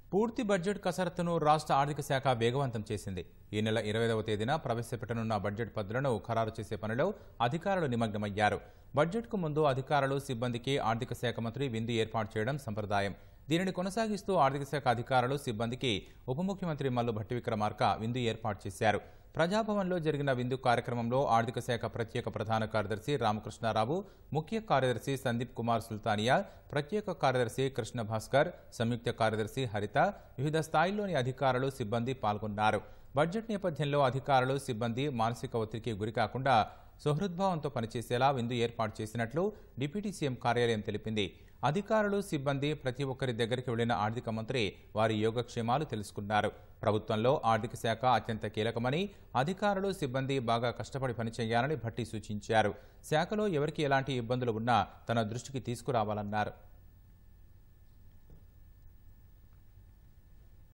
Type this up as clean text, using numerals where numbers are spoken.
పూర్తి బడ్జెట్ కసరత్తును రాష్ట్ర ఆర్థిక శాఖ వేగవంతం చేసింది. ఈ నెల 25వ తేదీన ప్రవేశపెట్టనున్న బడ్జెట్ పద్ధతులను ఖరారు చేసే పనిలో అధికారులు నిమగ్నమయ్యారు. బడ్జెట్కు ముందు అధికారులు, సిబ్బందికి ఆర్థిక శాఖ మంత్రి విందు ఏర్పాటు చేయడం సంప్రదాయం. దీనిని కొనసాగిస్తూ ఆర్థిక శాఖ అధికారులు, సిబ్బందికి ఉప ముఖ్యమంత్రి మల్లు భట్టి విక్రమార్క విందు ఏర్పాటు చేశారు. ప్రజాభవన్లో జరిగిన విందు కార్యక్రమంలో ఆర్థిక శాఖ ప్రత్యేక ప్రధాన కార్యదర్శి రామకృష్ణారావు, ముఖ్య కార్యదర్శి సందీప్ కుమార్ సుల్తానియా, ప్రత్యేక కార్యదర్శి కృష్ణ భాస్కర్, సంయుక్త కార్యదర్శి హరిత, వివిధ స్థాయిల్లోని అధికారులు, సిబ్బంది పాల్గొన్నారు. బడ్జెట్ నేపథ్యంలో అధికారులు, సిబ్బంది మానసిక ఒత్తిడికి గురికాకుండా సుహృద్భావంతో పనిచేసేలా విందు ఏర్పాటు చేసినట్లు డిప్యూటీ సీఎం కార్యాలయం తెలిపింది. అధికారులు, సిబ్బంది ప్రతి ఒక్కరి దగ్గరికి వెళ్లిన ఆర్థిక మంత్రి వారి యోగక్షేమాలు తెలుసుకున్నారు. ప్రభుత్వంలో ఆర్థిక శాఖ అత్యంత కీలకమని, అధికారులు, సిబ్బంది బాగా కష్టపడి పనిచేయాలని భట్టి సూచించారు. శాఖలో ఎవరికి ఎలాంటి ఇబ్బందులు ఉన్నా తన దృష్టికి తీసుకురావాలన్నారు.